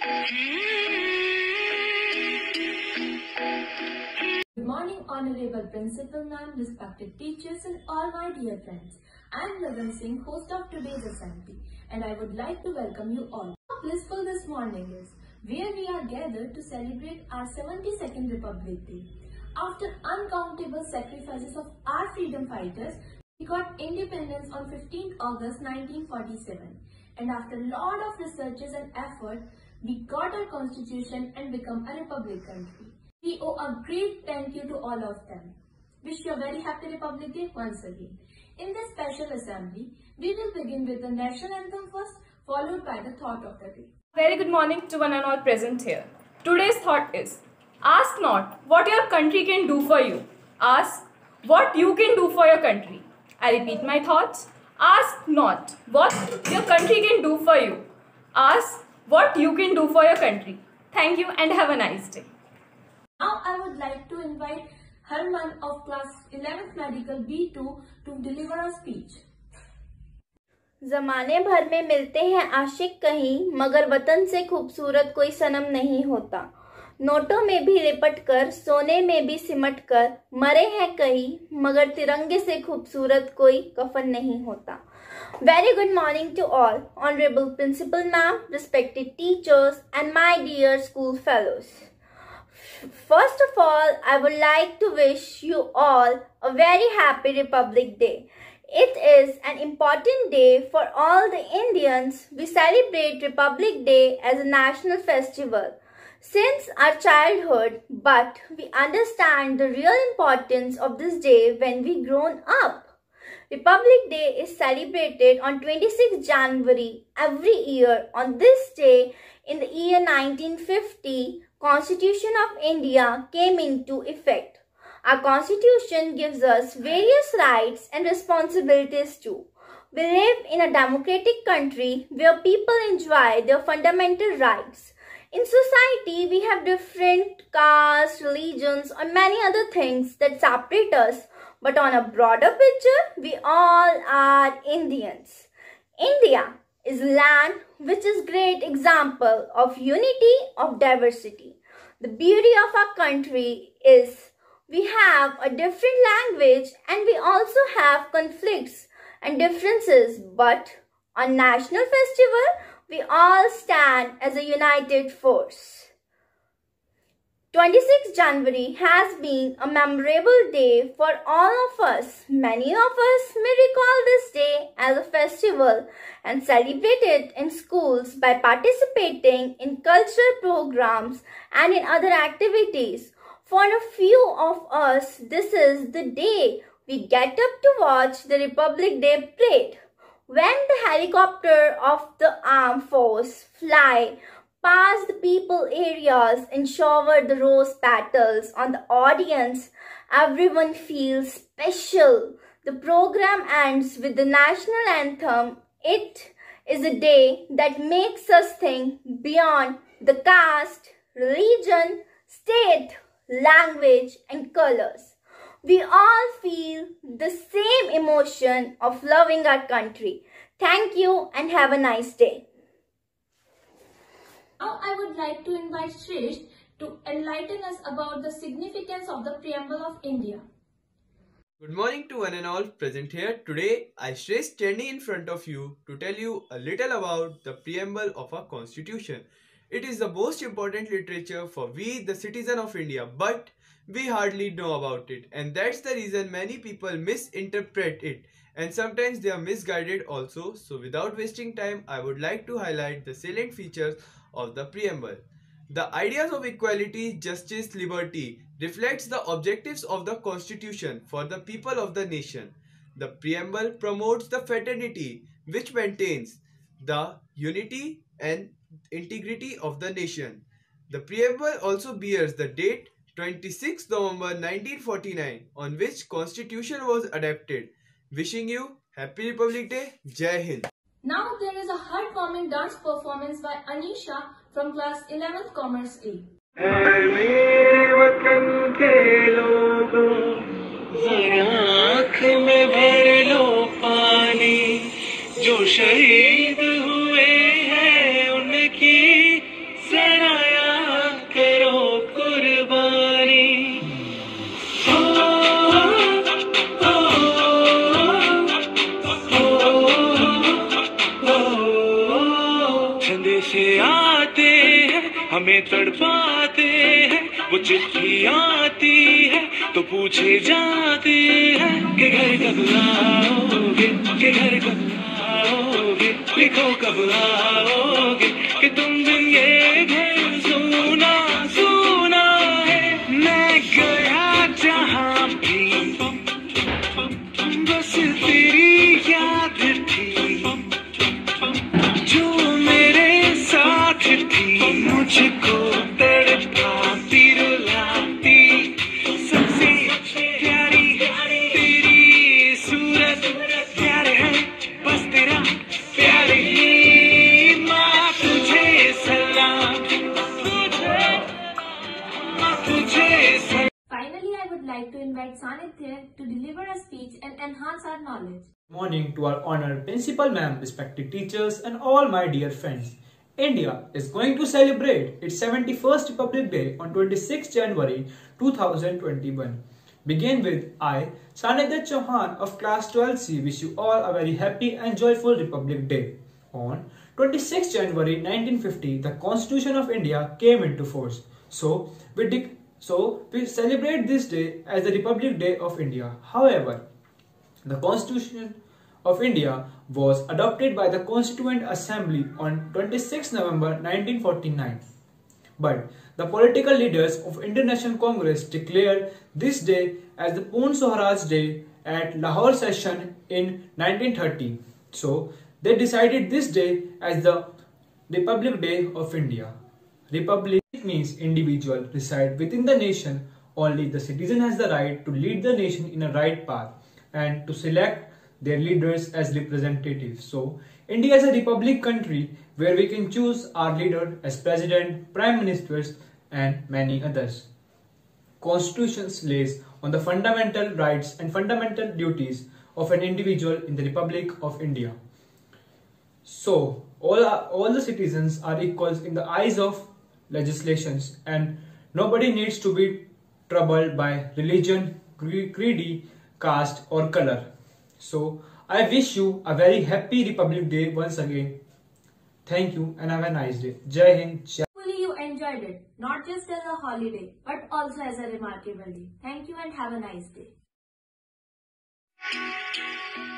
Good morning, Honorable Principal Ma'am, respected teachers and all my dear friends. I am Lagan Singh, host of today's assembly, and I would like to welcome you all. How blissful this morning is, where we are gathered to celebrate our 72nd Republic Day. After uncountable sacrifices of our freedom fighters, we got independence on 15th August 1947. And after a lot of researches and effort, we got our constitution and become a republic country. We owe a great thank you to all of them. Wish you a very happy Republic Day once again. In this special assembly, we will begin with the national anthem first, followed by the thought of the day. Very good morning to one and all present here. Today's thought is, ask not what your country can do for you. Ask what you can do for your country. I repeat my thoughts. Ask not what your country can do for you. Ask what you can do for your country. Thank you and have a nice day. Now I would like to invite Harman of class 11th Medical B2 to deliver a speech. जमाने भर में मिलते हैं आशिक कहीं, मगर वतन से खूबसूरत कोई सनम नहीं होता। नोटों में भी लिपट कर, सोने में भी सिमट कर मरे हैं कहीं, मगर तिरंगे से खूबसूरत कोई कफन नहीं होता। Very good morning to all, Honorable Principal Ma'am, respected teachers and my dear school fellows. First of all, I would like to wish you all a very happy Republic Day. It is an important day for all the Indians. We celebrate Republic Day as a national festival since our childhood, but we understand the real importance of this day when we grown up. Republic Day is celebrated on 26 January every year. On this day, in the year 1950, Constitution of India came into effect. Our Constitution gives us various rights and responsibilities too. We live in a democratic country where people enjoy their fundamental rights. In society, we have different castes, religions, or many other things that separate us. But on a broader picture, we all are Indians. India is land which is great example of unity of diversity. The beauty of our country is we have a different language and we also have conflicts and differences, but on national festival we all stand as a united force. 26 January has been a memorable day for all of us. Many of us may recall this day as a festival and celebrate it in schools by participating in cultural programs and in other activities. For a few of us, this is the day we get up to watch the Republic Day parade. When the helicopter of the armed force fly past the people areas and shower the rose petals on the audience, everyone feels special. The program ends with the national anthem. It is a day that makes us think beyond the caste, religion, state, language and colors. We all feel the same emotion of loving our country. Thank you and have a nice day. Now I would like to invite Shresh to enlighten us about the significance of the Preamble of India. Good morning to one and all present here. Today I Shresh standing in front of you to tell you a little about the Preamble of our Constitution. It is the most important literature for we the citizen of India, but we hardly know about it, and that's the reason many people misinterpret it and sometimes they are misguided also. So without wasting time, I would like to highlight the salient features of the Preamble. The ideas of equality, justice, liberty reflects the objectives of the Constitution for the people of the nation. The Preamble promotes the fraternity which maintains the unity and integrity of the nation. The Preamble also bears the date 26 November 1949 on which Constitution was adopted. Wishing you Happy Republic Day. Jai Hind. Now there is a heartwarming dance performance by Anisha from class 11th Commerce A. जो शहीद हुए हैं उनकी हमें तड़पाते हैं, वो चिट्ठी आती है तो पूछे जाते हैं कि घर कब आओगे, कि घर कब आओगे, लिखो कब आओगे, कि तुम बिन ये घर सुना सुना है। मैं गया जहाँ भी बस तेरी याद थी, जो मेरे साथ थी, मुझको तड़पाती रुलाती, सबसे प्यारी तेरी सूरत, प्यार है बस तेरा प्यार ही। माँ तुझे सलाम, तुझे सलाम। Finally, I would like to invite Sanithya to deliver a speech and enhance our knowledge. Good morning to our honored principal ma'am, respected teachers and all my dear friends. India is going to celebrate its 71st Republic Day on 26 January 2021. Begin with I, Sanithya Chauhan of class 12C, wish you all a very happy and joyful Republic Day. On 26 January 1950, the Constitution of India came into force. So we celebrate this day as the Republic Day of India. However, the Constitution of India was adopted by the Constituent Assembly on 26 November 1949. But the political leaders of Indian National Congress declared this day as the Pune Swaraj Day at Lahore session in 1930. So they decided this day as the Republic Day of India. Republic means individual reside within the nation. Only the citizen has the right to lead the nation in a right path and to select their leaders as representatives. So, India is a republic country where we can choose our leader as president, prime ministers and many others. Constitution lays on the fundamental rights and fundamental duties of an individual in the Republic of India. So, all the citizens are equals in the eyes of legislations and nobody needs to be troubled by religion, creed, caste or color. So I wish you a very happy Republic Day once again. Thank you and have a nice day. Jai Hind. Hopefully you enjoyed it, not just as a holiday, but also as a remarkable day. Thank you and have a nice day.